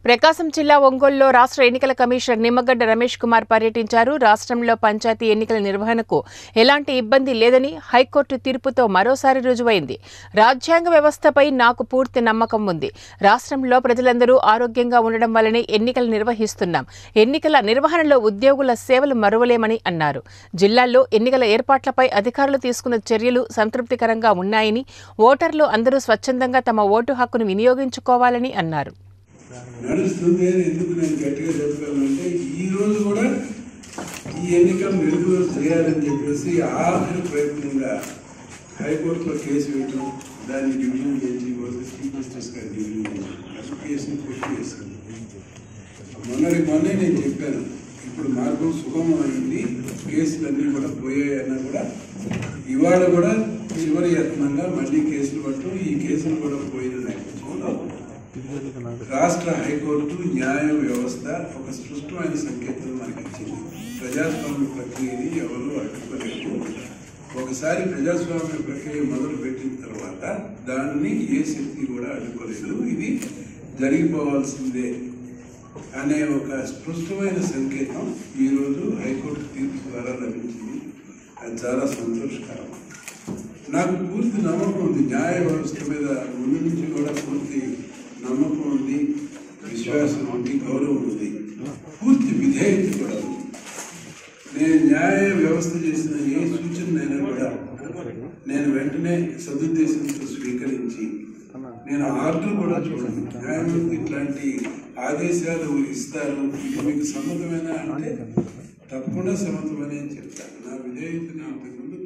ప్రకాశం జిల్లా ఒంగోలులో రాష్ట్ర ఎన్నికల కమిషనర్ నిమ్మగడ్డ రమేష్ కుమార్ పర్యటించారు. రాష్ట్రంలో పంచాయతీ ఎన్నికల నిర్వహణకు ఎలాంటి ఇబ్బంది లేదని హైకోర్టు తీర్పుతో మరోసారి రుజువైంది. రాజ్యాంగ వ్యవస్థపై నాకు పూర్తి నమ్మకం ఉంది. రాష్ట్రంలో ప్రజలందరూ ఆరోగ్యంగా ఉండడం వల్లనే ఎన్నికలు నిర్వహిస్తున్నాం. ఎన్నికల నిర్వహణలో ఉద్యోగుల సేవలు మరువలేమని అన్నారు. జిల్లాల్లో ఎన్నికల ఏర్పాట్లపై అధికారులు తీసుకున్న చర్యలు సంతృప్తికరంగా ఉన్నాయని, ఓటర్లు అందరూ స్వచ్ఛందంగా తమ ఓటు హక్కును వినియోగించుకోవాలని అన్నారు. నడుస్తుంది అని ఎందుకు నేను గట్టిగా చెప్పగలనంటే ఈ రోజు కూడా ఈ ఎన్నికలు వెలుగు చేయాలని చెప్పేసి ఆఖరి ప్రయత్నంగా హైకోర్టులో కేసు వేయటం, దాన్ని డివిజన్ చేసి చీఫ్ జస్టిస్ గారు డివిజన్ చేసి కేసుని పూర్తి చేశాను. మొన్నే నేను చెప్పాను, ఇప్పుడు మార్గం సుగమం అయింది, కేసులన్నీ కూడా పోయాయన్నా కూడా ఇవాళ కూడా చివరి యత్నంగా మళ్ళీ కేసులు పట్టడం, ఈ కేసులు కూడా పోయిన నేపథ్యంలో రాష్ట్ర హైకోర్టు న్యాయ వ్యవస్థ ఒక స్పష్టమైన సంకేతం మనకి ఇచ్చింది. ప్రజాస్వామ్య ప్రక్రియని ఎవరు అడ్డుకోలేదు. ఒకసారి ప్రజాస్వామ్య ప్రక్రియ మొదలు పెట్టిన తర్వాత దాన్ని ఏ శక్తి కూడా అడ్డుకోలేదు. ఇది జరిగిపోవాల్సిందే అనే ఒక స్పష్టమైన సంకేతం ఈరోజు హైకోర్టు తీర్పు ద్వారా లభించింది. అది చాలా సంతోషకరం. నాకు పూర్తి నమ్మకం ఉంది, న్యాయ వ్యవస్థ మీద ముందు నుంచి కూడా పూర్తి నమ్మకం ఉంది, విశ్వాసం ఉంది, గౌరవం ఉంది, పూర్తి విధేయత కూడా ఉంది. నేను న్యాయ వ్యవస్థ చేసిన ఏ సూచనైనా కూడా నేను వెంటనే సదుద్దేశంతో స్వీకరించి నేను ఆర్డర్ కూడా చూడండి, న్యాయమూర్తి ఇట్లాంటి ఆదేశాలు ఇస్తారు, ఇది మీకు సమ్మతమేనా అంటే తప్పకుండా సమ్మతమని చెప్తాను. నా విధేయతని ఇంతకుముందు